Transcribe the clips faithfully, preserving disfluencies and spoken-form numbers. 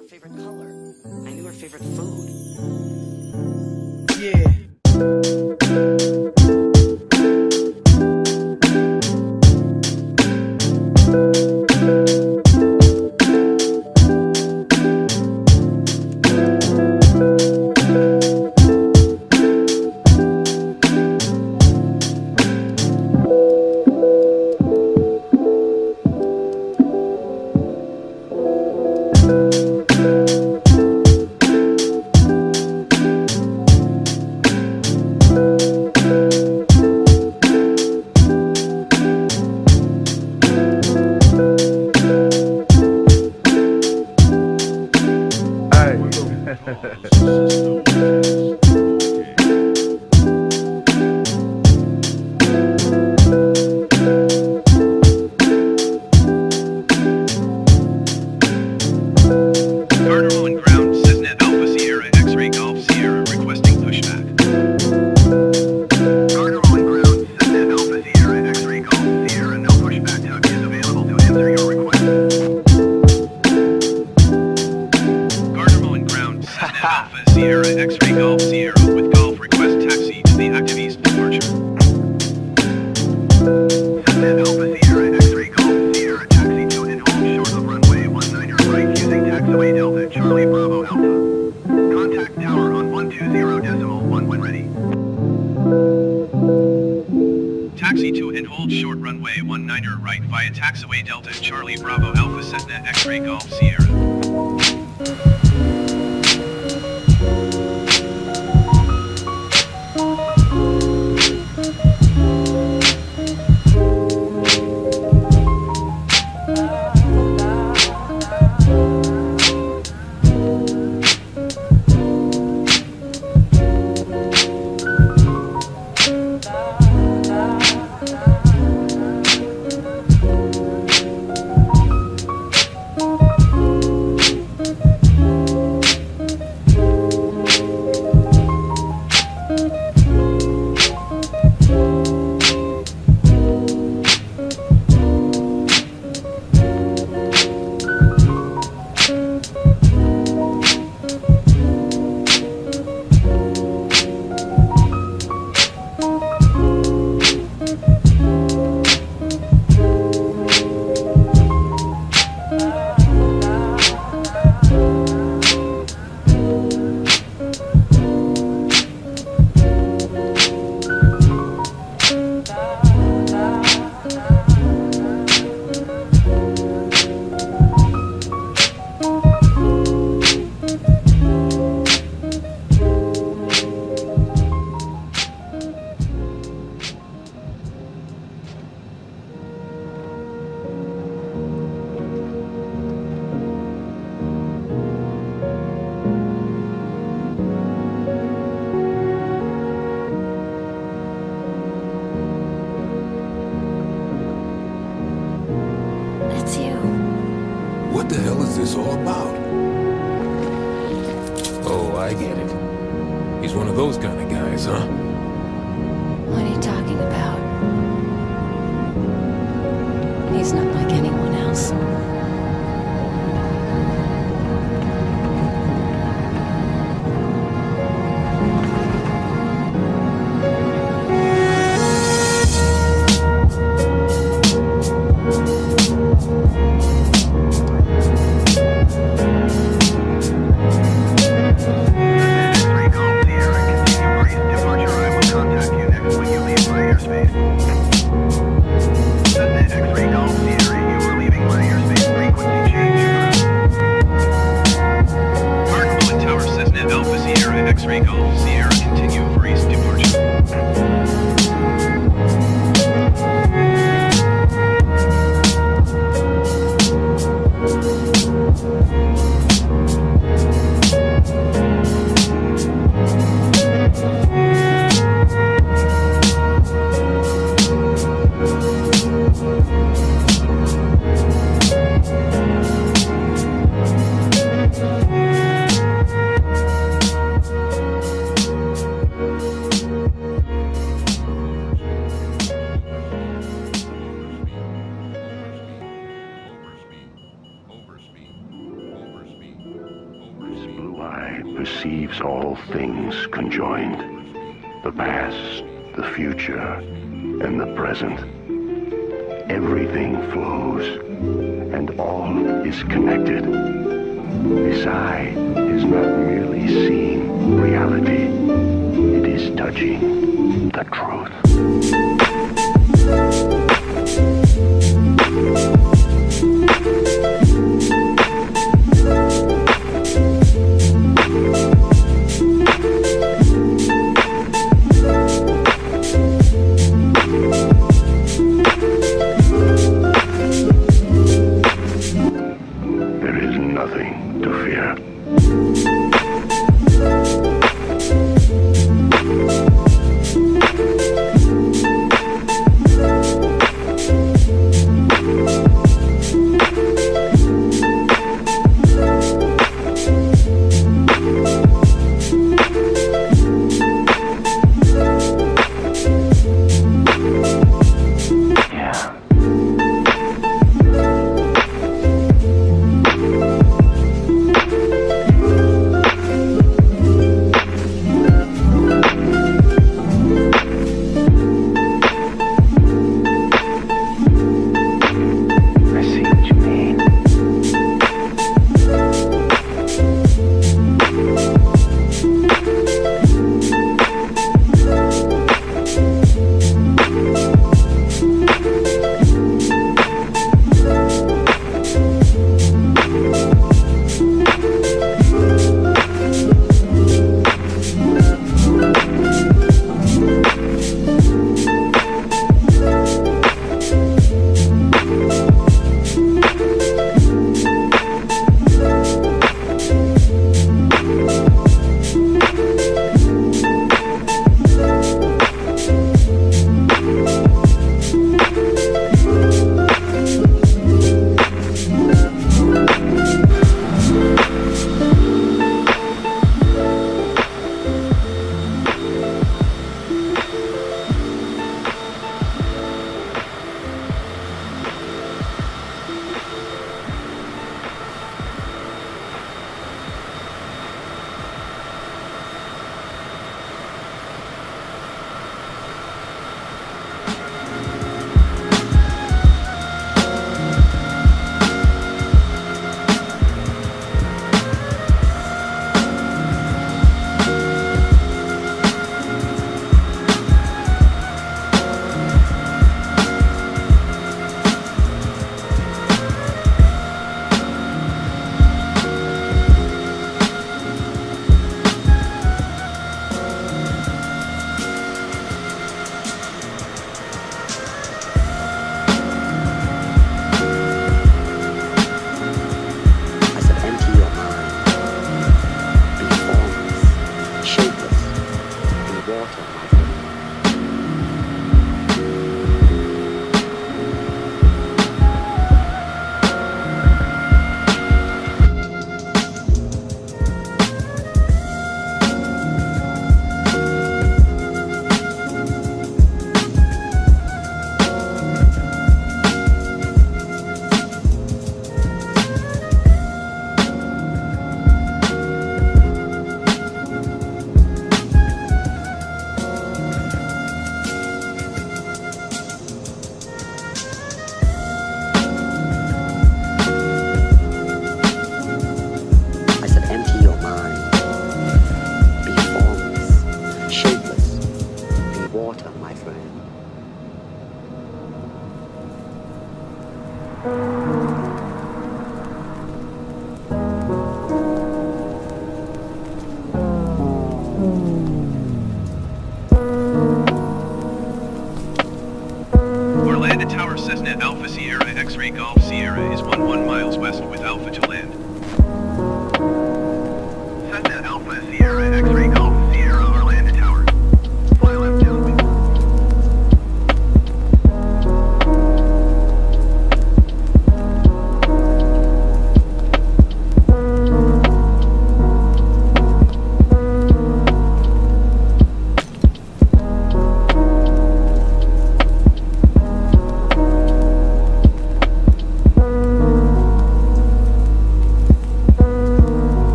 her favorite color. I knew her favorite food. Yeah. Taxi to and hold short runway one niner right via taxiway Delta Charlie Bravo Alpha Cessna X-Ray Golf Sierra. What the hell is this all about? Oh, I get it. He's one of those kind of guys, huh? What are you talking about? He's not like anyone else. X-Ray Golf Sierra, you are leaving my airspace. eye perceives all things conjoined. The past, the future, and the present. Everything flows, and all is connected. This eye is not merely seeing reality, it is touching the truth. Nothing to fear.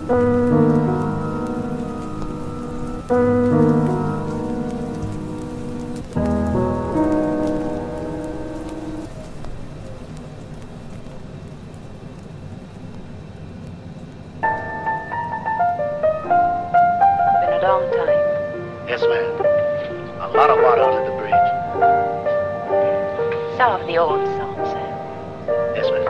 Been a long time. Yes, ma'am. A lot of water under the bridge. Some of the old songs, eh? Yes, ma'am.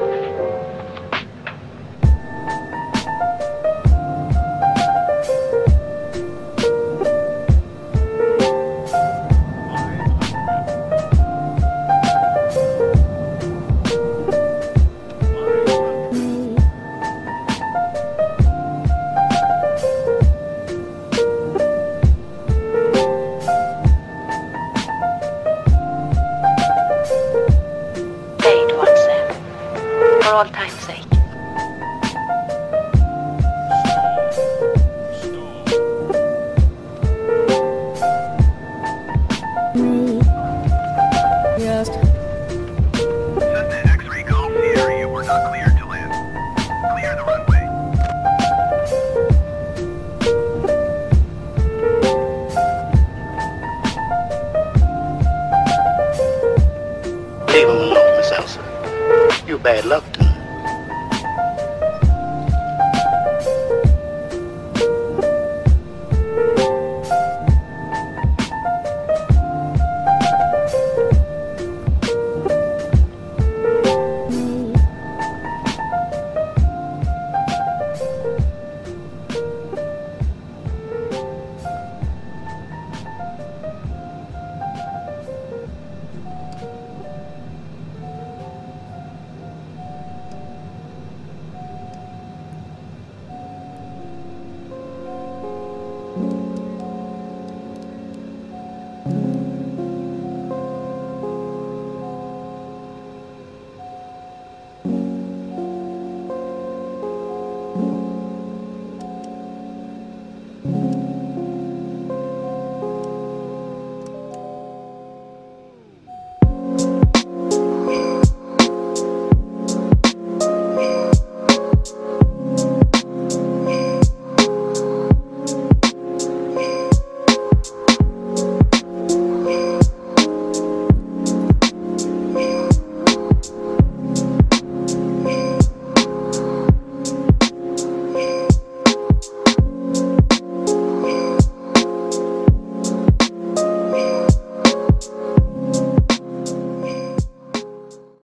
Say it once, eh? For all time's sake. Cessna X-ray Golf Sierra, you were not cleared to land. Clear the runway. Leave him alone, Miss Elsa. You bad luck.